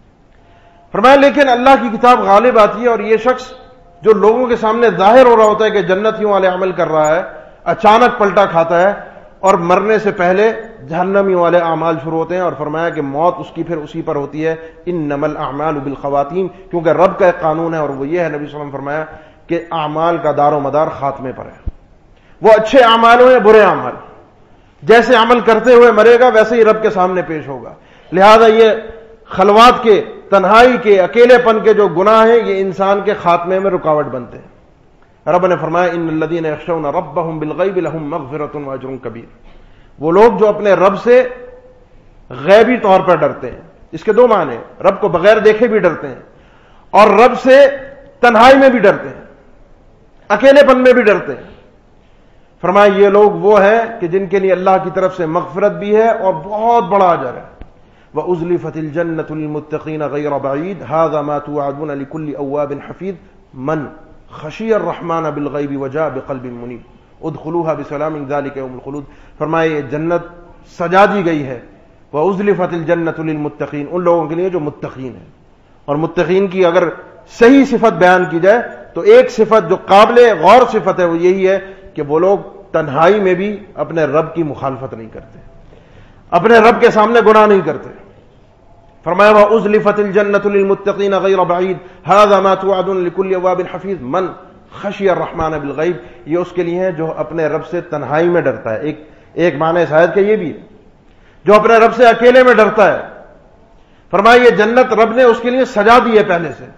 فرمایا لیکن اللہ کی کتاب غالب آتی ہے اور یہ شخص جو لوگوں کے سامنے ظاہر ہو رہا ہوتا ہے کہ جنتیوں والے عمل کر رہا ہے، اچانک پلٹا کھاتا ہے اور مرنے سے پہلے جہنمیوں والے اعمال شروع ہوتے ہیں. اور فرمایا کہ موت اس کی پھر اسی پر ہوتی ہے. انما الاعمال بالخواتیم، کیونکہ رب کا ایک قانون ہے اور وہ یہ ہے، نبی صلی اللہ علیہ وسلم فرمایا کہ اعمال کا دار و مدار خاتمے پر ہے. وہ اچھے اعمال ہو یا برے اعمال، جیسے عمل کرتے ہوئے مرے گا ویسے ہی رب کے سامنے پیش ہوگا. لہذا یہ خلوات کے، تنہائی کے، اکیلے پن کے جو گناہ ہیں یہ انسان کے خاتمے میں رکاوٹ بنتے ہیں. رب نے فرمایا ان الذین یخشون ربهم بالغیب لهم مغفرۃ واجر کبیر، وہ لوگ جو اپنے رب سے غیبی طور پر ڈرتے ہیں. اس کے دو معنی، رب کو بغیر دیکھے بھی ڈرتے ہیں اور رب سے تنہائی میں بھی ڈرتے ہیں، اکیلے پن میں بھی ڈرتے ہیں. فرمایا یہ لوگ وہ ہیں کہ جن کے لیے اللہ کی طرف سے مغفرت بھی ہے اور بہت بڑا اجر ہے. وَأُزْلِفَتِ الْجَنَّةُ لِلْمُتَّقِينَ غَيْرَ بَعِيدٍ هَذَا مَا تُوعَدُونَ لِكُلِّ أَوَّابٍ حَفِيظٍ مَنْ خَشِيَ الرَّحْمَنَ بِالْغَيْبِ وَجَاءَ بِقَلْبٍ مُنِيبٍ ادْخُلُوهَا بِسَلَامٍ ذَلِكَ يَوْمُ الْخُلُودِ. فرمایا یہ جنت سجا دی گئی ہے. وَأُزْلِفَتِ الْجَنَّةُ لِلْمُتَّقِينَ، ان لوگوں کے لیے جو متقین ہیں. اور متقین کی اگر صحیح صفت بیان کی جائے تو ایک صفت جو قابل غور صفت ہے وہ یہی ہے کہ وہ لوگ تنہائی میں بھی اپنے رب کی مخالفت نہیں کرتے، اپنے رب کے سامنے گناہ نہیں کرتے. فرمایا وَأُزْلِفَتِ الْجَنَّةُ لِلْمُتَّقِينَ غَيْرَ بَعِيدٍ هَذَا مَا تُوعَدُونَ لِكُلِّ أَوَّابٍ حَفِيظٍ مَنْ خَشِيَ الرَّحْمَنَ بِالْغَيْبِ. یہ اس کے لیے ہے جو اپنے رب سے تنہائی میں ڈرتا ہے. ایک ایک معنی اس آیت کا یہ بھی ہے جو اپنے رب سے اکیلے میں ڈرتا ہے. فرمایا یہ جنت رب نے اس کے لیے سجا دی ہے پہلے سے،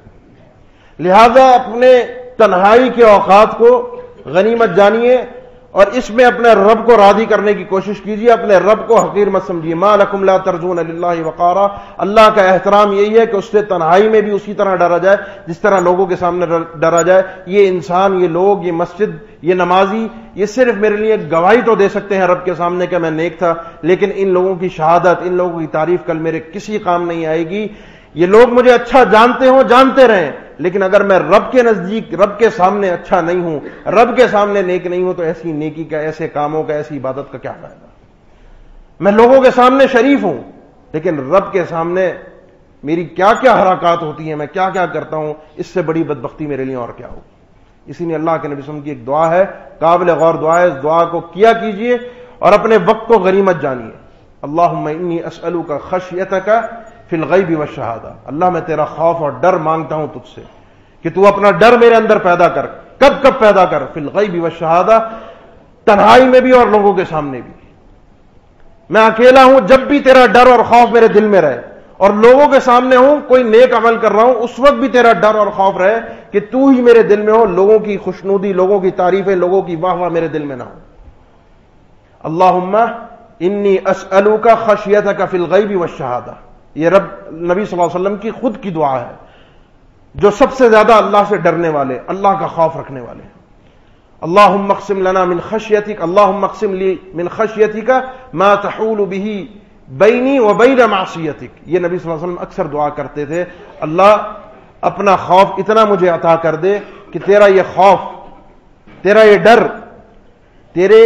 لہذا اپنے تنہائی کے اوقات کو غنیمت جانیے اور اس میں اپنے رب کو راضی کرنے کی کوشش کیجیے، اپنے رب کو حقیر مت سمجھیے. ما لکم لا ترجون للہ وقارا، اللہ کا احترام یہی ہے کہ اس سے تنہائی میں بھی اسی طرح ڈرا جائے جس طرح لوگوں کے سامنے ڈرا جائے. یہ انسان، یہ لوگ، یہ مسجد، یہ نمازی، یہ صرف میرے لیے گواہی تو دے سکتے ہیں رب کے سامنے کہ میں نیک تھا، لیکن ان لوگوں کی شہادت، ان لوگوں کی تعریف کل میرے کسی کام نہیں آئے گی. یہ لوگ مجھے اچھا جانتے ہوں، جانتے رہیں، لیکن اگر میں رب کے نزدیک، رب کے سامنے اچھا نہیں ہوں، رب کے سامنے نیک نہیں ہوں، تو ایسی نیکی کا، ایسے کاموں کا، ایسی عبادت کا کیا فائدہ؟ میں لوگوں کے سامنے شریف ہوں لیکن رب کے سامنے میری کیا کیا حرکات ہوتی ہیں، میں کیا کیا کرتا ہوں، اس سے بڑی بدبختی میرے لیے اور کیا ہو. اسی لیے اللہ کے نبی صلی اللہ علیہ وسلم کی ایک دعا ہے، قابل غور دعا ہے، اس دعا کو کیا کیجئے اور اپنے وقت کو غنیمت جانیے. اللہم انی اسألک خشیتک فی الغیب والشہادہ، اللہ میں تیرا خوف اور ڈر مانگتا ہوں تجھ سے کہ تو اپنا ڈر میرے اندر پیدا کر. کب کب پیدا کر؟ فی الغیب والشہادہ، تنہائی میں بھی اور لوگوں کے سامنے بھی. میں اکیلا ہوں جب بھی تیرا ڈر اور خوف میرے دل میں رہے، اور لوگوں کے سامنے ہوں، کوئی نیک عمل کر رہا ہوں، اس وقت بھی تیرا ڈر اور خوف رہے کہ تو ہی میرے دل میں ہو، لوگوں کی خوشنودی، لوگوں کی تعریفیں، لوگوں کی واہ واہ میرے دل میں نہ ہو. اللہم انی اسألک خشیتک فی الغیب والشہادہ، یہ رب نبی صلی اللہ علیہ وسلم کی خود کی دعا ہے، جو سب سے زیادہ اللہ سے ڈرنے والے، اللہ کا خوف رکھنے والے. اللہم اقسم لنا من خشیتک، اللہم اقسم لی من خشیتک ما تحول به بینی و بین معصیتک. یہ نبی صلی اللہ علیہ وسلم اکثر دعا کرتے تھے، اللہ اپنا خوف اتنا مجھے عطا کر دے کہ تیرا یہ خوف، تیرا یہ ڈر تیرے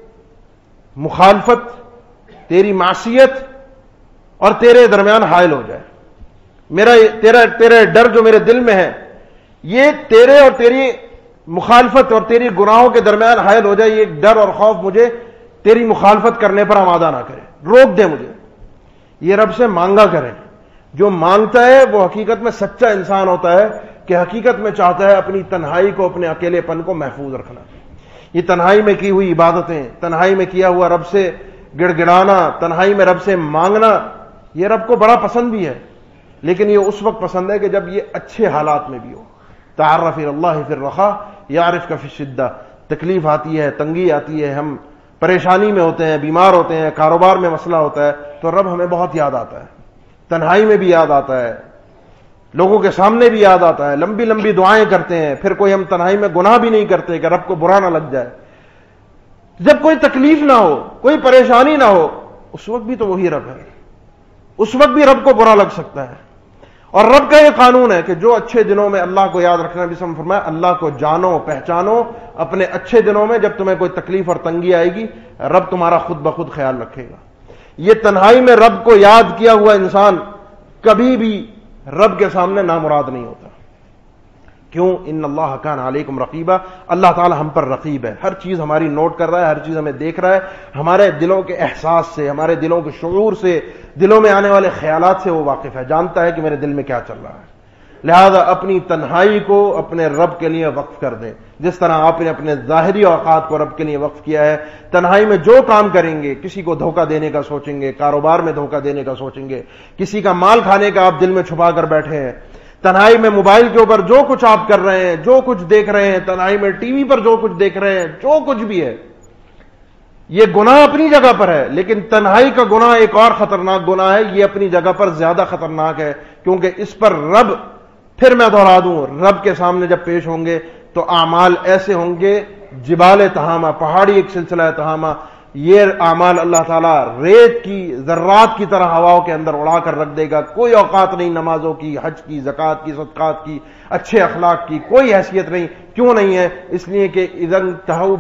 مخالفت، تیری معصیت اور تیرے درمیان حائل ہو جائے. میرا تیرا تیرا ڈر جو میرے دل میں ہے، یہ تیرے اور تیری مخالفت اور تیری گناہوں کے درمیان حائل ہو جائے، یہ ڈر اور خوف مجھے تیری مخالفت کرنے پر آمادہ نہ کرے، روک دے مجھے. یہ رب سے مانگا کریں. جو مانگتا ہے وہ حقیقت میں سچا انسان ہوتا ہے کہ حقیقت میں چاہتا ہے اپنی تنہائی کو، اپنے اکیلے پن کو محفوظ رکھنا. یہ تنہائی میں کی ہوئی عبادتیں، تنہائی میں کیا ہوا رب سے گڑ گڑانا، تنہائی میں رب سے مانگنا، یہ رب کو بڑا پسند بھی ہے. لیکن یہ اس وقت پسند ہے کہ جب یہ اچھے حالات میں بھی ہو. تعرف الی اللہ فی الرخاء یعرفک فی الشدہ. تکلیف آتی ہے، تنگی آتی ہے، ہم پریشانی میں ہوتے ہیں، بیمار ہوتے ہیں، کاروبار میں مسئلہ ہوتا ہے، تو رب ہمیں بہت یاد آتا ہے. تنہائی میں بھی یاد آتا ہے، لوگوں کے سامنے بھی یاد آتا ہے، لمبی لمبی دعائیں کرتے ہیں. پھر کوئی ہم تنہائی میں گناہ بھی نہیں کرتے کہ رب کو برا نہ لگ جائے. جب کوئی تکلیف نہ ہو، کوئی پریشانی نہ ہو، اس وقت بھی تو وہی رب ہے. اس وقت بھی رب کو برا لگ سکتا ہے. اور رب کا یہ قانون ہے کہ جو اچھے دنوں میں اللہ کو یاد رکھنا، بھی سم فرمایا اللہ کو جانو، پہچانو اپنے اچھے دنوں میں. جب تمہیں کوئی تکلیف اور تنگی آئے گی، رب تمہارا خود بخود خیال رکھے گا. یہ تنہائی میں رب کو یاد کیا ہوا انسان کبھی بھی رب کے سامنے نامراد نہیں ہوتا. کیوں؟ ان اللہ کان علیکم رقیبا. اللہ تعالی ہم پر رقیب ہے، ہر چیز ہماری نوٹ کر رہا ہے، ہر چیز ہمیں دیکھ رہا ہے. ہمارے دلوں کے احساس سے، ہمارے دلوں کے شعور سے، دلوں میں آنے والے خیالات سے وہ واقف ہے، جانتا ہے کہ میرے دل میں کیا چل رہا ہے. لہذا اپنی تنہائی کو اپنے رب کے لیے وقف کر دیں، جس طرح آپ نے اپنے ظاہری اوقات کو رب کے لیے وقف کیا ہے. تنہائی میں جو کام کریں گے، کسی کو دھوکہ دینے کا سوچیں گے، کاروبار میں دھوکہ دینے کا سوچیں گے، کسی کا مال کھانے کا آپ دل میں چھپا کر بیٹھے ہیں. تنہائی میں موبائل کے اوپر جو کچھ آپ کر رہے ہیں، جو کچھ دیکھ رہے ہیں، تنہائی میں ٹی وی پر جو کچھ دیکھ رہے ہیں، جو کچھ بھی ہے، یہ گناہ اپنی جگہ پر ہے. لیکن تنہائی کا گناہ ایک اور خطرناک گناہ ہے. یہ اپنی جگہ پر زیادہ خطرناک ہے، کیونکہ اس پر رب، پھر میں دہرا دوں، رب کے سامنے جب پیش ہوں گے تو اعمال ایسے ہوں گے جبال تہامہ، پہاڑی ایک سلسلہ ہے تہامہ. یہ اعمال اللہ تعالیٰ ریت کی ذرات کی طرح ہواؤں کے اندر اڑا کر رکھ دے گا. کوئی اوقات نہیں نمازوں کی، حج کی، زکوٰۃ کی، صدقات کی، اچھے اخلاق کی کوئی حیثیت نہیں. کیوں نہیں ہے؟ اس لیے کہ اذا انتہوا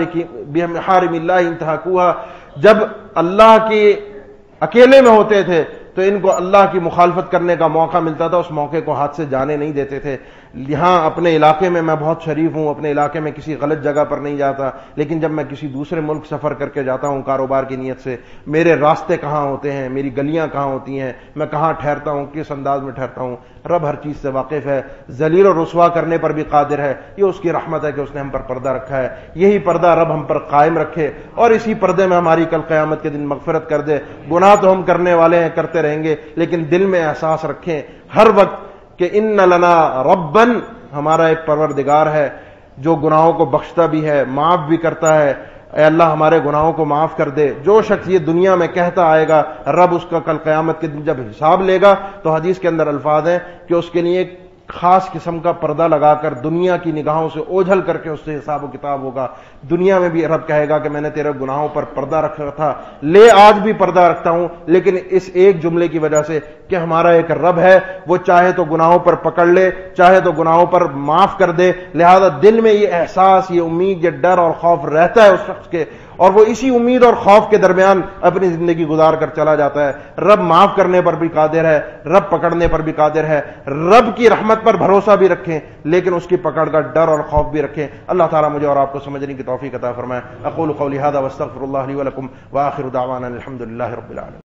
بمحارم اللہ انتہکوہا. جب اللہ کے اکیلے میں ہوتے تھے تو ان کو اللہ کی مخالفت کرنے کا موقع ملتا تھا، اس موقع کو ہاتھ سے جانے نہیں دیتے تھے. یہاں اپنے علاقے میں میں بہت شریف ہوں، اپنے علاقے میں کسی غلط جگہ پر نہیں جاتا، لیکن جب میں کسی دوسرے ملک سفر کر کے جاتا ہوں کاروبار کی نیت سے، میرے راستے کہاں ہوتے ہیں، میری گلیاں کہاں ہوتی ہیں، میں کہاں ٹھہرتا ہوں، کس انداز میں ٹھہرتا ہوں، رب ہر چیز سے واقف ہے. ذلیل و رسوا کرنے پر بھی قادر ہے. یہ اس کی رحمت ہے کہ اس نے ہم پر پردہ رکھا ہے. یہی پردہ رب ہم پر قائم رکھے اور اسی پردے میں ہماری کل قیامت کے دن مغفرت کر دے. گناہ تو ہم کرنے والے ہیں، کرتے رہیں گے، لیکن دل میں احساس رکھیں ہر وقت کہ ان لنا ربن، ہمارا ایک پروردگار ہے جو گناہوں کو بخشتا بھی ہے، معاف بھی کرتا ہے. اے اللہ ہمارے گناہوں کو معاف کر دے. جو شخص یہ دنیا میں کہتا آئے گا، رب اس کا کل قیامت کے دن جب حساب لے گا تو حدیث کے اندر الفاظ ہیں کہ اس کے لیے ایک خاص قسم کا پردہ لگا کر دنیا کی نگاہوں سے اوجھل کر کے اس سے حساب و کتاب ہوگا. دنیا میں بھی رب کہے گا کہ میں نے تیرے گناہوں پر پردہ رکھا تھا، لے آج بھی پردہ رکھتا ہوں، لیکن اس ایک جملے کی وجہ سے کہ ہمارا ایک رب ہے، وہ چاہے تو گناہوں پر پکڑ لے، چاہے تو گناہوں پر معاف کر دے. لہذا دل میں یہ احساس، یہ امید، یہ ڈر اور خوف رہتا ہے اس شخص کے، اور وہ اسی امید اور خوف کے درمیان اپنی زندگی گزار کر چلا جاتا ہے. رب معاف کرنے پر بھی قادر ہے، رب پکڑنے پر بھی قادر ہے. رب کی رحمت پر بھروسہ بھی رکھیں، لیکن اس کی پکڑ کا ڈر اور خوف بھی رکھیں. اللہ تعالیٰ مجھے اور آپ کو سمجھنے کی توفیق عطا فرمائے. اقول قولی ھذا واستغفر اللہ لی ولکم وآخر دعوانا الحمد للہ رب العالمین.